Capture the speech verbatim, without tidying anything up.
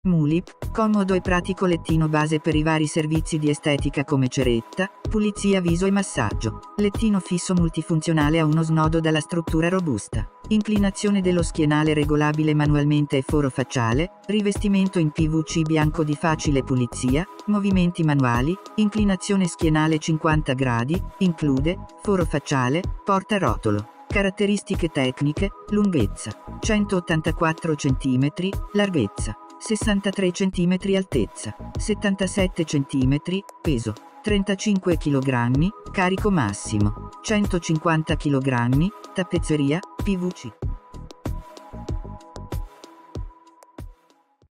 Mulip, comodo e pratico lettino base per i vari servizi di estetica come ceretta, pulizia viso e massaggio. Lettino fisso multifunzionale a uno snodo dalla struttura robusta. Inclinazione dello schienale regolabile manualmente e foro facciale, rivestimento in P V C bianco di facile pulizia, movimenti manuali, inclinazione schienale cinquanta gradi, include, foro facciale, porta rotolo. Caratteristiche tecniche, lunghezza, centottantaquattro centimetri, larghezza, sessantatré centimetri altezza, settantasette centimetri, peso, trentacinque chilogrammi, carico massimo, centocinquanta chilogrammi, tappezzeria, P V C.